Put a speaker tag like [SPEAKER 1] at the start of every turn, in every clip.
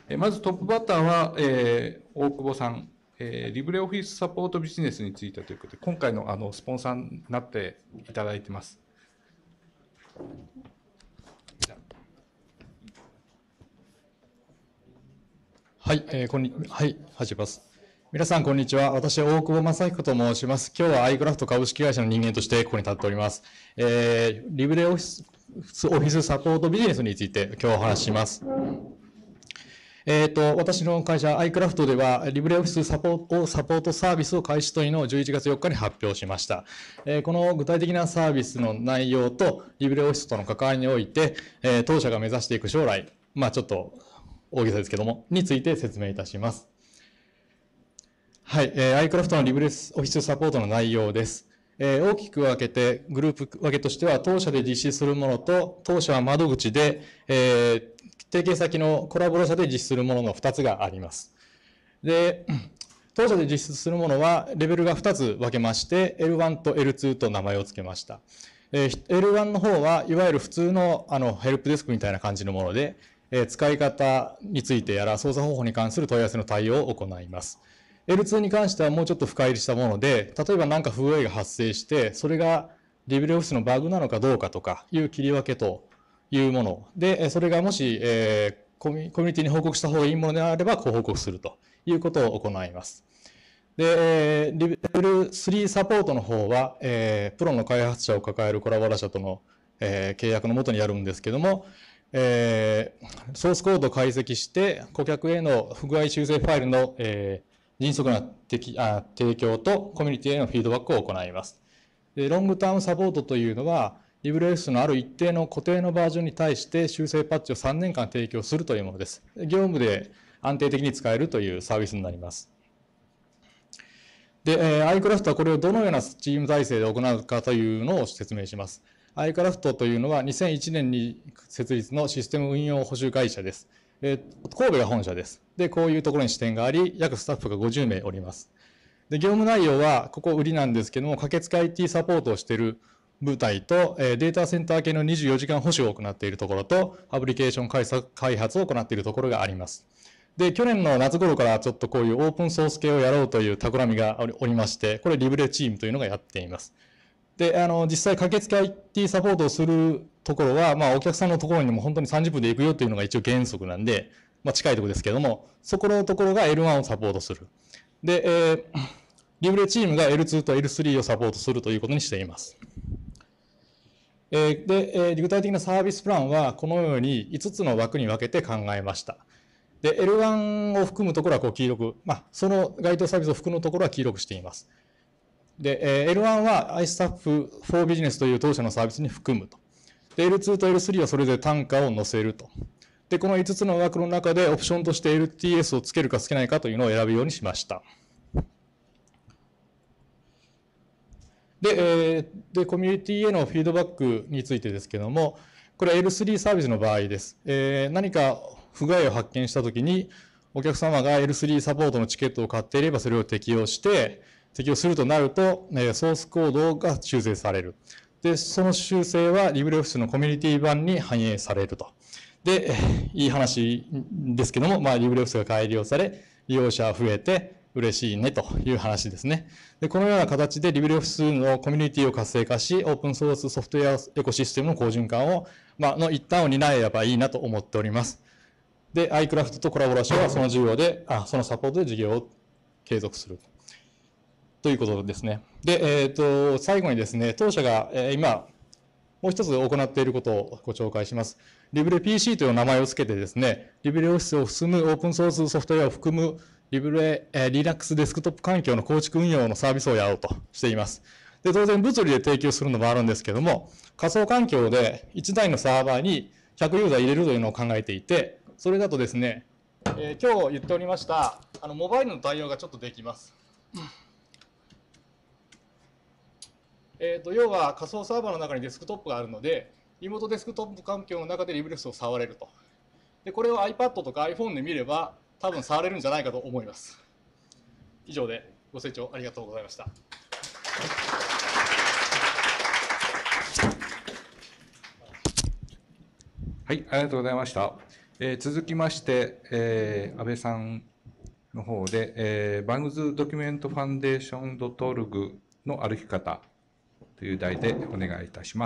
[SPEAKER 1] まずトップバッターは、大久保さん、リブレオフィスサポートビジネスについてということで、今回のスポンサーになっていただいてます。
[SPEAKER 2] はい、始めます。皆さん、こんにちは。私は大久保正彦と申します。今日はアイクラフト株式会社の人間としてここに立っております。リブレオフィスサポートビジネスについて今日お話しします。私の会社、アイクラフトでは、リブレオフィスサポートサービスを開始というのを11月4日に発表しました。この具体的なサービスの内容と、リブレオフィスとの関わりにおいて、当社が目指していく将来、ちょっと大げさですけども、について説明いたします。はい、アイクラフトのリブレオフィスサポートの内容です。大きく分けて、グループ分けとしては、当社で実施するものと、当社は窓口で、提携先のコラボ社で実施するものの2つがあります。で、当社で実施するものは、レベルが2つ分けまして、L1 と L2 と名前を付けました。L1 の方は、いわゆる普通のヘルプデスクみたいな感じのもので、使い方についてやら、操作方法に関する問い合わせの対応を行います。L2 に関してはもうちょっと深入りしたもので、例えば何か不具合が発生して、それがリブレオフィスのバグなのかどうかとかいう切り分けというもので、それがもし、コミュニティに報告した方がいいものであれば、ご報告するということを行います。で、レベル3サポートの方は、プロの開発者を抱えるコラボラ社との、契約のもとにやるんですけども、ソースコードを解析して、顧客への不具合修正ファイルの、迅速な提供とコミュニティへのフィードバックを行います。で、ロングタームサポートというのは、リブレオフィスのある一定の固定のバージョンに対して修正パッチを3年間提供するというものです。業務で安定的に使えるというサービスになります。で、iCraft はこれをどのようなチーム体制で行うかというのを説明します。iCraft というのは2001年に設立のシステム運用保守会社です。神戸が本社です。で、こういうところに支店があり、約スタッフが50名おります。で、業務内容は、ここ売りなんですけども、駆けつけ IT サポートをしている部隊と、データセンター系の24時間保守を行っているところと、アプリケーション開発を行っているところがあります。で、去年の夏頃からちょっとこういうオープンソース系をやろうという企みがおりまして、これリブレチームというのがやっています。で、実際駆けつけ IT サポートをするところは、お客さんのところにも本当に30分で行くよというのが一応原則なんで、近いところですけども、そこのところが L1 をサポートする。で、リブレチームが L2 と L3 をサポートするということにしています。で、具体的なサービスプランはこのように5つの枠に分けて考えました。で、L1 を含むところはこう黄色く、その該当サービスを含むところは黄色くしています。で、L1 は iStaff for Business という当社のサービスに含むと。で、L2 と L3 はそれぞれ単価を載せると。で、この5つの枠の中でオプションとして LTS をつけるかつけないかというのを選ぶようにしました。で、コミュニティへのフィードバックについてですけども、これは L3 サービスの場合です。何か不具合を発見したときに、お客様が L3 サポートのチケットを買っていれば、それを適用するとなると、ソースコードが修正される。で、その修正はリブレオフィスのコミュニティ版に反映されると。で、いい話ですけども、リブレオフィスが改良され、利用者が増えて、嬉しいねという話ですね。で、このような形でリブレオフィスのコミュニティを活性化し、オープンソースソフトウェアエコシステムの好循環を、の一端を担えばいいなと思っております。で、iCraft とコラボラションはその事業で、そのサポートで事業を継続するということですね。で、最後にですね、当社が今、もう一つ行っていることをご紹介します。リブレ PC という名前を付けてですね、リブレオフィスを含むオープンソースソフトウェアを含むリブレ、Linux デスクトップ環境の構築運用のサービスをやろうとしています。で、当然物理で提供するのもあるんですけども、仮想環境で1台のサーバーに100ユーザー入れるというのを考えていて、それだとですね、今日言っておりました、モバイルの対応がちょっとできます。要は仮想サーバーの中にデスクトップがあるので、リモートデスクトップ環境の中でリブレオフィスを触れると。で、これを iPad とか iPhone で見れば、多分触れるんじゃないかと思います。以上でご清聴ありがとうございました。
[SPEAKER 1] はい、ありがとうございました。 続きまして、安倍さんの方で、Bugs Document Foundation.org の歩き方という題でお願いいたします。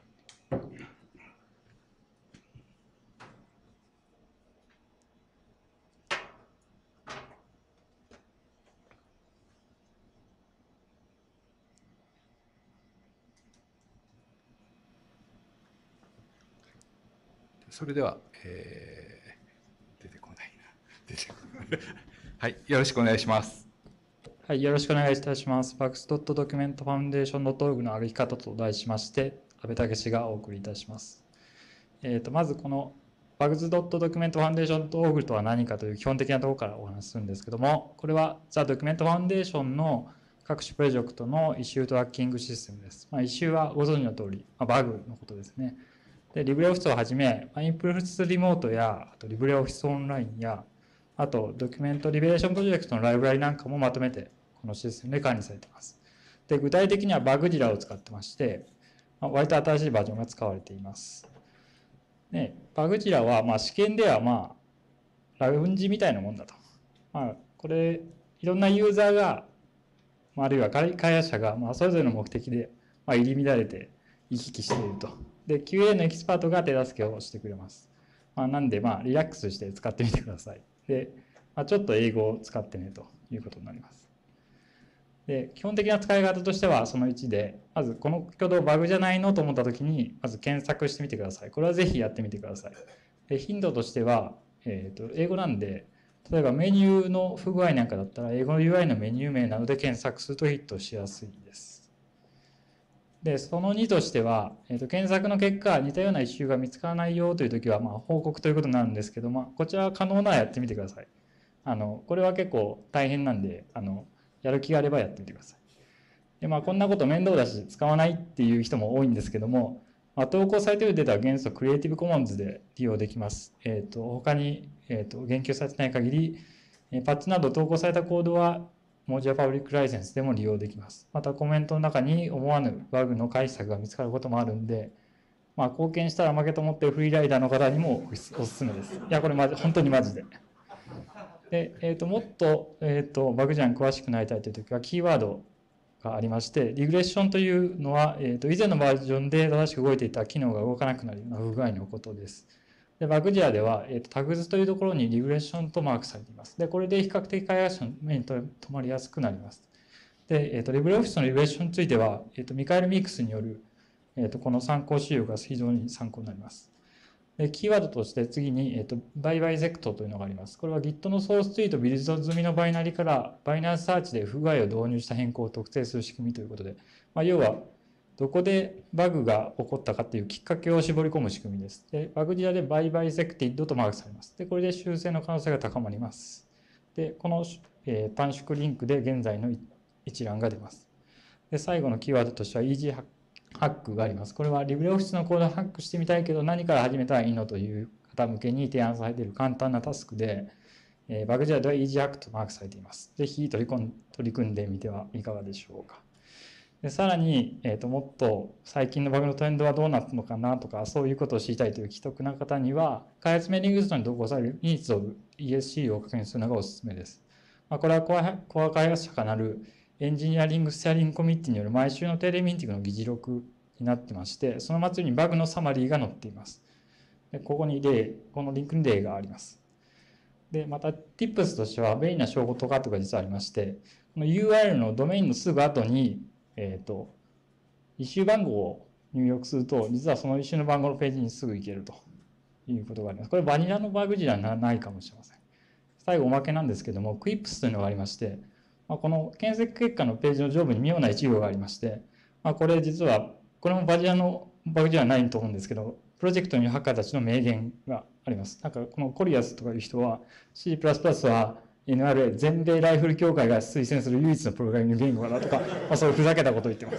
[SPEAKER 1] それでは、出てこないな。出てこないはい、よろしくお願いします。
[SPEAKER 3] はい、よろしくお願いいたします。Bugs.Document Foundation.org の歩き方と題しまして、安倍武がお送りいたします。まずこの Bugs.Document Foundation.org とは何かという基本的なところからお話しするんですけども、これは The Document Foundation の各種プロジェクトのイシュートラッキングシステムです。イシューはご存知の通り、バグのことですね。で、LibreOffice をはじめ、インプルスリモートや、あと LibreOffice オンラインや、あとドキュメントリベレーションプロジェクトのライブラリなんかもまとめて、このシステムで管理されています。で、具体的には Bugzilla を使ってまして、割と新しいバージョンが使われています。で、Bugzilla は、試験では、ラウンジみたいなもんだと。これ、いろんなユーザーが、あるいは開発者が、それぞれの目的で、入り乱れて行き来していると。で、QA のエキスパートが手助けをしてくれます。なんで、リラックスして使ってみてください。で、ちょっと英語を使ってねということになります。で、基本的な使い方としてはその1で、まずこの挙動バグじゃないのと思ったときに、まず検索してみてください。これはぜひやってみてください。で、頻度としては、英語なんで、例えばメニューの不具合なんかだったら、英語の UI のメニュー名などで検索するとヒットしやすいです。で、その2としては、検索の結果、似たようなイシューが見つからないよというときは、報告ということになるんですけど、こちらは可能ならやってみてください。これは結構大変なんで、やる気があればやってみてください。で、こんなこと面倒だし、使わないっていう人も多いんですけども、投稿されているデータは原則クリエイティブコモンズで利用できます。他に、言及されてない限り、パッチなど投稿されたコードは、モジュアパブリックライセンスでも利用できます。またコメントの中に思わぬバグの解析策が見つかることもあるんで、貢献したら負けと思っているフリーライダーの方にもおすすめです。いや、これ本当にマジで。で、もっと、バグジャンに詳しくなりたいというときは、キーワードがありまして、リグレッションというのは、以前のバージョンで正しく動いていた機能が動かなくなるような不具合のことです。で、Bugzillaでは、タグ図というところにリグレッションとマークされています。で、これで比較的開発者の目に留まりやすくなります。で、LibreOffice のリグレッションについては、ミカエル・ミークスによる、この参考資料が非常に参考になります。で、キーワードとして次に、バイバイゼクトというのがあります。これは Git のソースツイートビルド済みのバイナリからバイナリサーチで不具合を導入した変更を特定する仕組みということで、要は、どこでバグが起こったかっていうきっかけを絞り込む仕組みです。で、Bugzillaでバイバイゼクティッドとマークされます。で、これで修正の可能性が高まります。で、この、短縮リンクで現在の一覧が出ます。で、最後のキーワードとしては Easyハックがあります。これは LibreOffice のコードをハックしてみたいけど何から始めたらいいのという方向けに提案されている簡単なタスクで、Bugzillaでは Easy ハックとマークされています。ぜひ取り組んでみてはいかがでしょうか。でさらに、もっと最近のバグのトレンドはどうなったのかなとか、そういうことを知りたいという既得な方には、開発メーリングリストに投稿される Needs of ESC を確認するのがおすすめです。これはコア開発者がなるエンジニアリングステアリングコミッティによる毎週の定例ミーティングの議事録になってまして、その末にバグのサマリーが載っています。でこのリンクに例があります。で、また Tips としては便利な証拠とか実はありまして、この URL のドメインのすぐ後に、イシュー番号を入力すると、実はそのイシューの番号のページにすぐ行けるということがあります。これバニラのバグじゃないかもしれません。最後おまけなんですけども、Quips というのがありまして、この検索結果のページの上部に妙な一行がありまして、これ実は、これもバニラのバグじゃないと思うんですけど、プロジェクトにいるハッカーたちの名言があります。なんかこのコリアスとかいう人は C++ はNRA 全米ライフル協会が推薦する唯一のプログラミング言語だとか、そういうふざけたことを言ってます。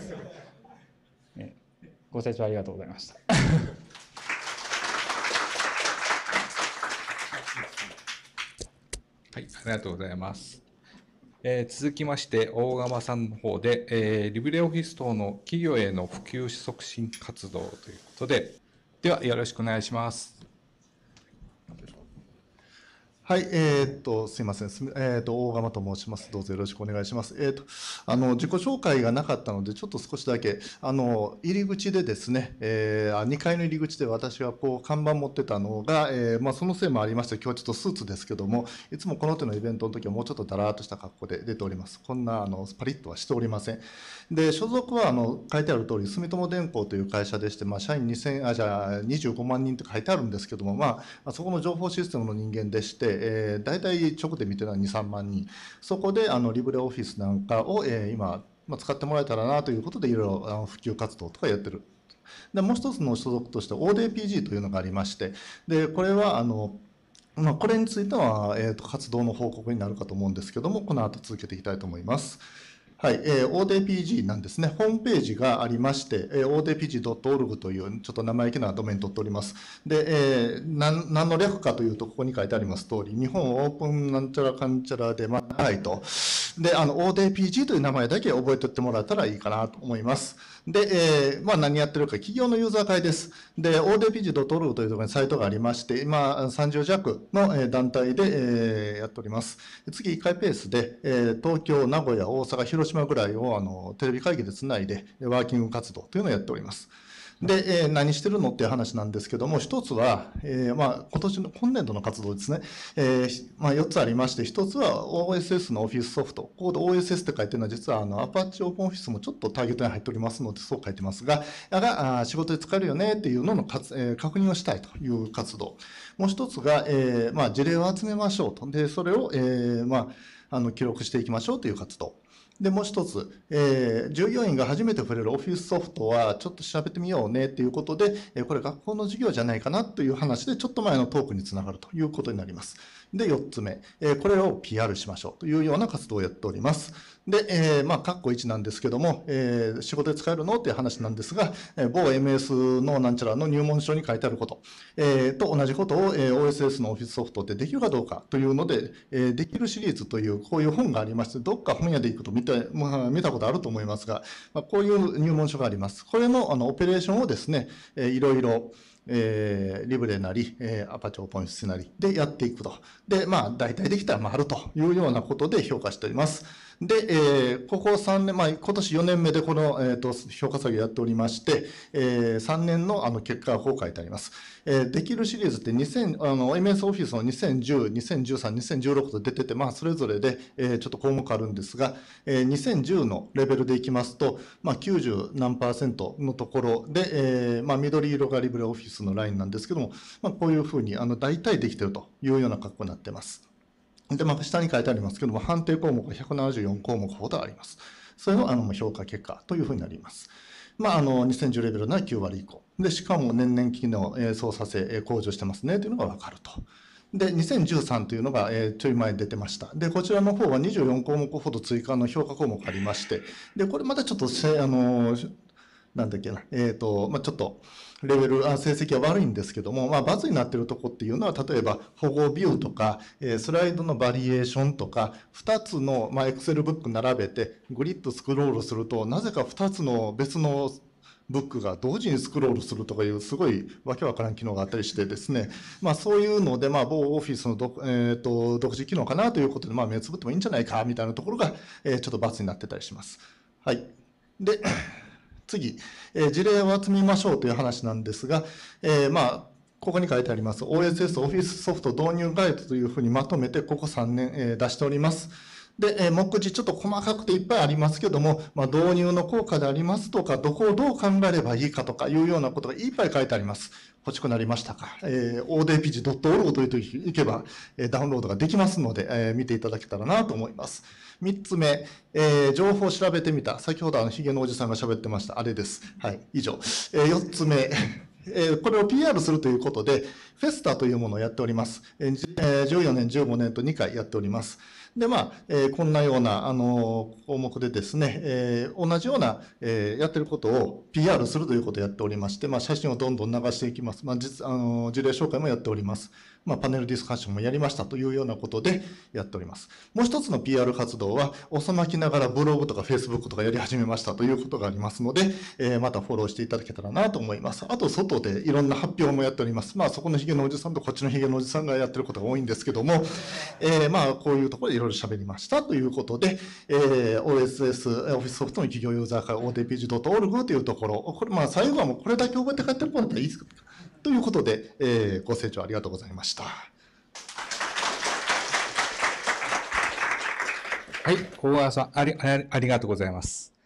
[SPEAKER 3] ご清聴ありがとうございました。
[SPEAKER 1] はい、ありがとうございます。続きまして、大釜さんの方で、LibreOffice等の企業への普及促進活動ということで、ではよろしくお願いします。
[SPEAKER 4] はい、すいません、大釜と申します。どうぞよろしくお願いします。自己紹介がなかったので、ちょっと少しだけ、入り口でですね、2階の入り口で私はこう看板持ってたのが、そのせいもありまして、今日ちょっとスーツですけども、いつもこの手のイベントの時はもうちょっとだらーっとした格好で出ております。こんなパリッとはしておりません。で、所属は書いてある通り、住友電工という会社でして、社員25万人と書いてあるんですけども、そこの情報システムの人間でして、大体直で見てるのは2、3万人。そこでリブレオフィスなんかを、今、使ってもらえたらなということで、いろいろ普及活動とかやってる。で、もう一つの所属として ODPG というのがありまして、で、これは、これについては、活動の報告になるかと思うんですけども、この後続けていきたいと思います。はい、ODPG なんですね。ホームページがありまして、odpg.org というちょっと生意気なドメイン取っております。で、何の略かというと、ここに書いてあります通り、日本オープンなんちゃらかんちゃらでないと。で、ODPG という名前だけ覚えておいてもらえたらいいかなと思います。で、何やってるか、企業のユーザー会です。で、odpg.org というところにサイトがありまして、今、30弱の団体でやっております。次1回ペースで、東京、名古屋、大阪、広島ぐらいをテレビ会議でつないで、ワーキング活動というのをやっております。で、何してるのっていう話なんですけども、一つは、今年度の活動ですね、4つありまして、一つは OSS のオフィスソフト。ここで OSS って書いてるのは、実はApache Open Office もちょっとターゲットに入っておりますので、そう書いてますが、仕事で使えるよねっていうのの確認をしたいという活動。もう一つが、事例を集めましょうと。で、それを、記録していきましょうという活動。で、もう一つ、従業員が初めて触れるオフィスソフトはちょっと調べてみようねということで、これ学校の授業じゃないかなという話で、ちょっと前のトークにつながるということになります。で、4つ目、これを PR しましょうというような活動をやっております。で、括弧1なんですけども、仕事で使えるのっていう話なんですが、某 MS のなんちゃらの入門書に書いてあること、と同じことを、OSS のオフィスソフトってできるかどうかというので、できるシリーズというこういう本がありまして、どっか本屋で行くと見たことあると思いますが、こういう入門書があります。これのオペレーションをですね、いろいろリブレなり、アパチオープンオフィスなりでやっていくと。で、大体できたら回るというようなことで評価しております。で、ここ3年、今年4年目でこの、評価作業やっておりまして、3年の結果がこう書いてあります。できるシリーズってMS オフィスの2010、2013、2016と出てて、それぞれで、ちょっと項目あるんですが、2010のレベルでいきますと、90何%のところで、緑色がリブレオフィスのラインなんですけども、こういうふうに大体できているというような格好になっています。で、下に書いてありますけども、判定項目が174項目ほどあります。それの評価結果というふうになります。2010レベルなら9割以降。で、しかも年々機能、操作性、向上してますねというのが分かると。で、2013というのが、ちょい前に出てました。で、こちらの方は24項目ほど追加の評価項目がありまして、で、これまたちょっとなんだっけな、ちょっとレベル、成績は悪いんですけども、バツになっているところっていうのは、例えば保護ビューとか、スライドのバリエーションとか、2つの、Excel ブック並べて、グリッドスクロールすると、なぜか2つの別のブックが同時にスクロールするとかいう、すごいわけわからん機能があったりしてですね、そういうので、某オフィスの独自機能かなということで、目つぶってもいいんじゃないかみたいなところが、ちょっと×になってたりします。はい。で、次、事例を集めましょうという話なんですが、ここに書いてあります、OSS オフィスソフト導入ガイドというふうにまとめて、ここ3年、出しております。で、目次ちょっと細かくていっぱいありますけども、導入の効果でありますとか、どこをどう考えればいいかとかいうようなことがいっぱい書いてあります。欲しくなりましたか。odpg.org というとき行けば、ダウンロードができますので、見ていただけたらなと思います。3つ目、情報を調べてみた。先ほどヒゲのおじさんが喋ってました。あれです。はい、以上。4つ目。これを PR するということで、フェスタというものをやっております。14年、15年と2回やっております。 で、こんなような、項目でですね、同じような、やってることを PR するということをやっておりまして、写真をどんどん流していきます。事例紹介もやっております。パネルディスカッションもやりましたというようなことでやっております。もう一つの PR 活動は、遅まきながらブログとか Facebook とかやり始めましたということがありますので、またフォローしていただけたらなと思います。あと、外でいろんな発表もやっております。そこのヒゲのおじさんとこっちのヒゲのおじさんがやってることが多いんですけども、こういうところでいろいろ喋りましたということで、OSS、オフィスソフトの企業ユーザー会 OTPG.org というところ、これ、最後はもうこれだけ覚えて帰ってることだったらいいですかということで、ご清聴ありがとうございました。
[SPEAKER 1] はい、小川さん、ありがとうございます。